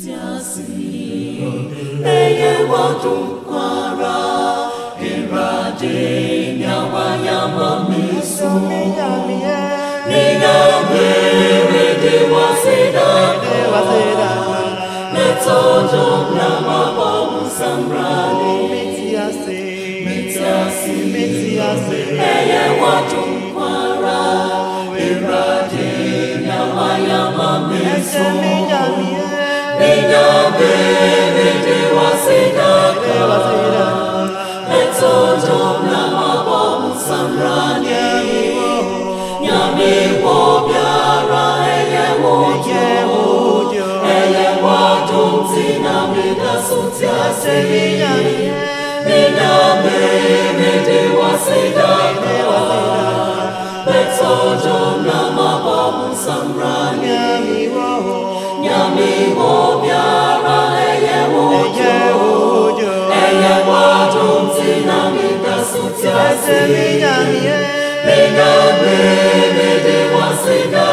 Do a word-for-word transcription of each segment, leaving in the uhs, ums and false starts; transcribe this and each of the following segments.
Eye watu kwara irade nyawa yama misu Nina mere dewa seda Metojo nama bomu samrani Metiasi Eye watu kwara irade nyawa yama misu Nina mere dewa seda Metojo nama bomu samrani Nyami wo biara eye wo jo Eye wo jumti nami da sutiasi Nina mere dewa seda Metojo nama bomu samrani Nyami wo biara eye wo jo Eye wo jumti nami da sutiasi Nina mere dewa seda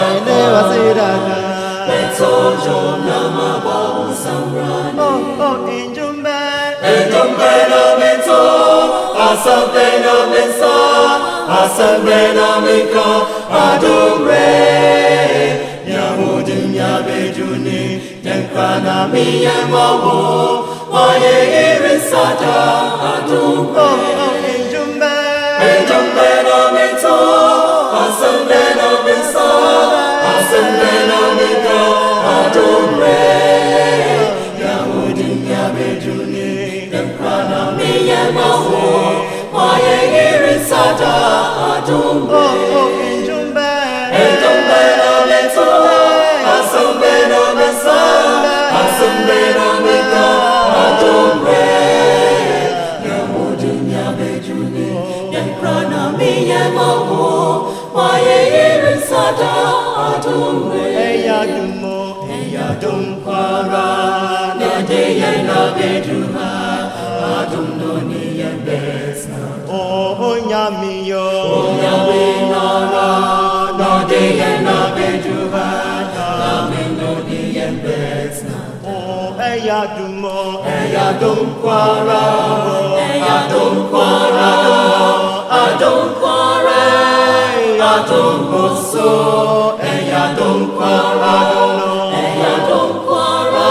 Metojo nama bomu samrani Oh, oh, injumbe Injumbe na mento Asambe na mensa Asambe na mika Adumre Nyamudim nyabejuni Denkwa na miyemawo Waye irisada Adumre Oh, oh, injumbe Injumbe na mento Asambe na mensa Asambe na mika Adumre Nyamudim nyabejuni Denkwa na miyemawo Waye irisada Adumre Oh, oh, injumbe Injumbe na mento Asambe na mensa Asambe na mika Adumre Nyamudim nyabejuni Denkwa na miyemawo Waye irisada Adumre Eya dumo Eya dumkwara Nadeye na beduha Adum doni yembesna Oh, oh, nyamiyo Onyawe nara Nadeye na beduha Amin doni yembesna Oh, eya dumo Eya dumkwara Eya dumkwara Adumkwara Adumboso Eya dumkwara Eya dumkwara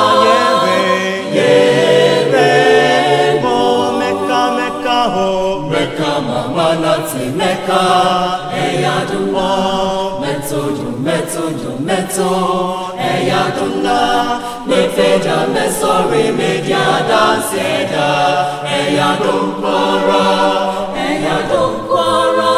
Yere Mo meka meka ho Meka mama nati meka Eya dumna Meto dum meto dum meto Eya dumna Mefeja mesori media danseda Eya dumkwara Eya dumkwara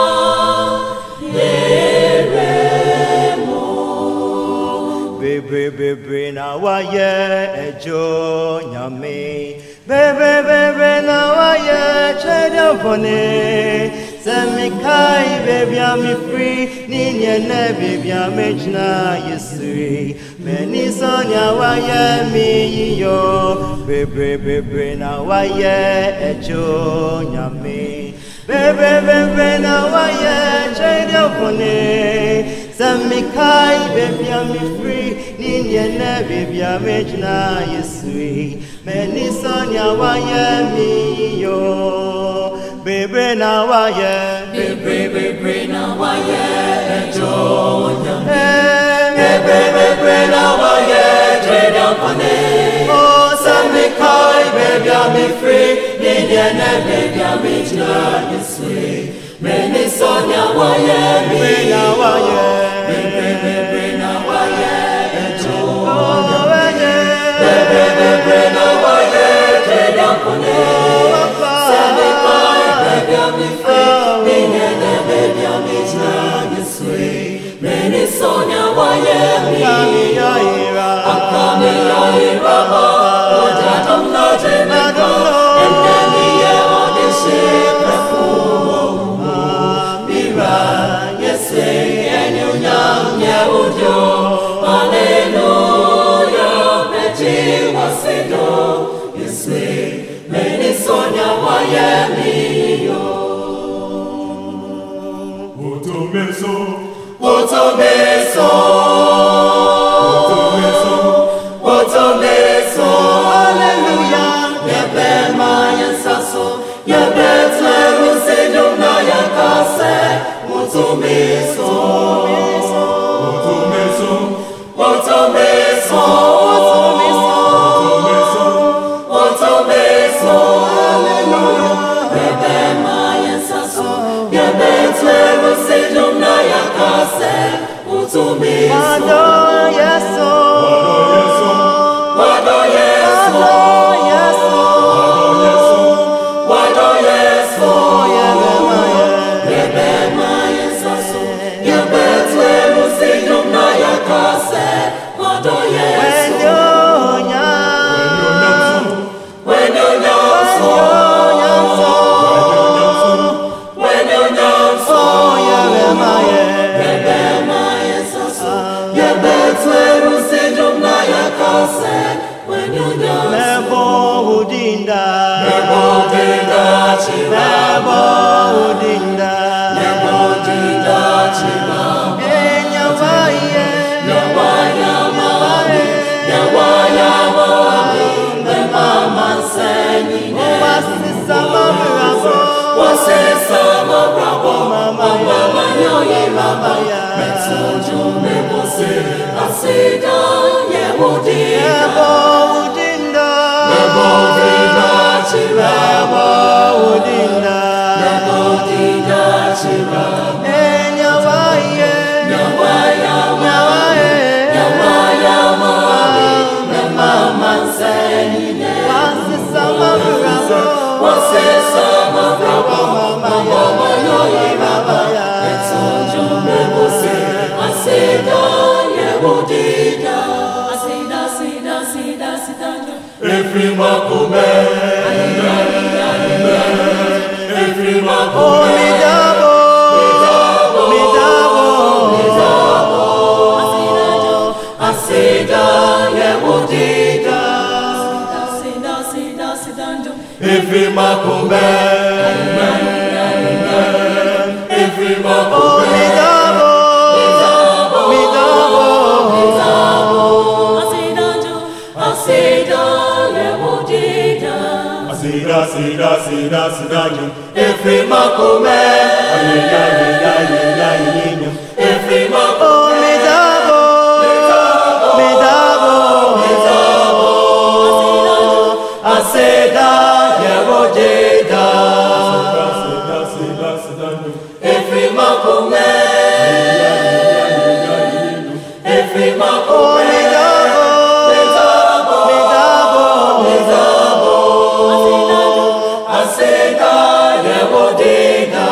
Yere mo Bebe bebe na waye ejo nyame Bebe bebe na waye chedo fone Semikai baby I'm free Ninya ne baby I'm echna yesui Meni sonya waye mi yo Bebe bebe na waye ejo nyame Bebe bebe na waye chedo fone Semikai baby I'm free Ninya ne baby I'm echna yesui Meni sonya waye mi yo Bebe na waye Bebe bebe na waye ejo nyame Bebe bebe na waye trade upone Oh Samikai baby I'm free Ninya ne baby I'm echna yesui Meni sonya waye mi na waye Bebe bebe na waye ejo Oh waye Bebe bebe na waye trade upone Samikai baby I'm free Ninya ne baby I'm echna yesui Meni sonya waye mi Kami ya ira Akami ya irama Oja dumna jemeka Endemi ye odishe prefu Mira yese enyu nyam ye ujo Hallelujah Meji wasido Yeswe Meni sonya waye mi yo Otomeso, Otomeso Otomeso Otomeso, Otomeso, Otomeso, Otomeso, Otomeso, Hallelujah. Bebe maya saso, bebe twero sejum na yakase. Otomeso, Wado yeso, Wado yeso, Wado yeso, yebe maye, bebe maya saso, bebe twero sejum na yakase. Wado yeso. when you nya, When you nyamso, oh yebe maye, bebe maya saso, bebe twero sejum na yakase. When you nyamso, mebo udinda, Mebo dinda chiba, mebo udinda, Mebo dinda chiba, enya waye, Yawa yawa, Yawa yawa, the mama singing, wasisa mabrabo, Wase sama bravo, mama Mama yoye mama, ya, Metsuju mebo se, Asida yewo dinda, mebo udinda, Mebo dinda chiba, mebo udinda, Mebo dinda chiba, enya waye, Yawa yawa, waye, Yawa yawa, the mama singing, wasisa mabrabo, Wase sama bravo, Mama yoye mama, ya, Metsuju mebo se, Asida yewo dinda, Asida, Asida, Asida, Asida, Every makume, every oh makume, midabo, midabo, Asida yewo dinda, Asida, Asida, Asida, every makume, every oh makume, midabo, midabo, Asida yewo dinda, Asida, Sida, Sida, Sida, every makume, every makume. oh midabo, midabo, Aseda yewo dinda, Sida, Sida, Sida, every makume, every oh makume, midabo, midabo, Aseda yewo dinda,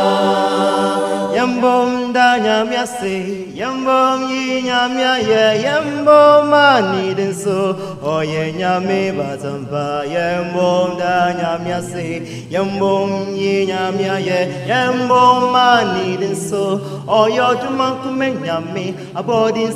yambom da nyamya se, yambom yi nyamya ye, yambom mani den so, oye nyame bazamba, yambom da nyamya se, yambom yi nyamya ye, yambom mani den so, oyo duman kume nyame, abodin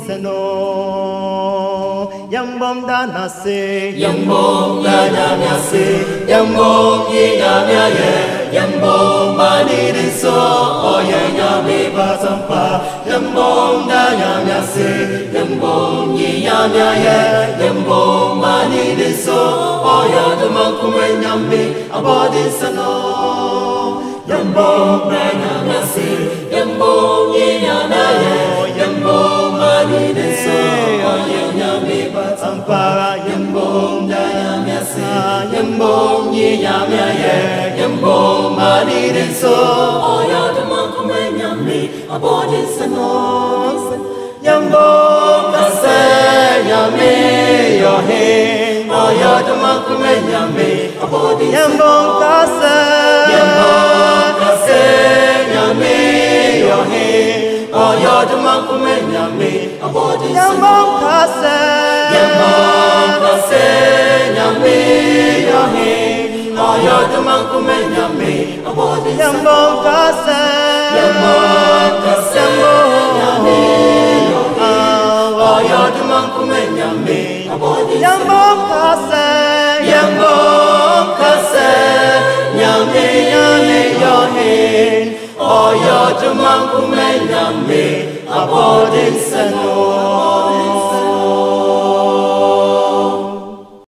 seno, yambom da na se, Yambom da nyamya se, yambom yi nyamya ye, yambom mani den so, oye nyame bazamba, yambom da nyamya se, yambom yi nyamya ye, yambom mani den so, oye duman kume nyame, abodi sano. Yambom da nyamya se, yambom yi nyamya ye, yambom mani den so, oye nyame bazamba. Ampara Yambom da nyamya se, yambom yi nyamya ye, yambom mani den so, oya duman kume nyame, abodi sano. yambom kase nyame yohin, Oya duman kume nyame, abodi sano. yambom kase, Yambom kase nyame yohin, oya duman kume nyame, abodi sano. yambom kase, Yambom kase nyame yohin, oya duman kume nyame, abodi sano. yambom kase, Yambom kase nyame yohin, oya duman kume nyame, abodi sano. yambom kase, Yambom kase nyame nyame yohin, oya duman kume nyame, abodi sano.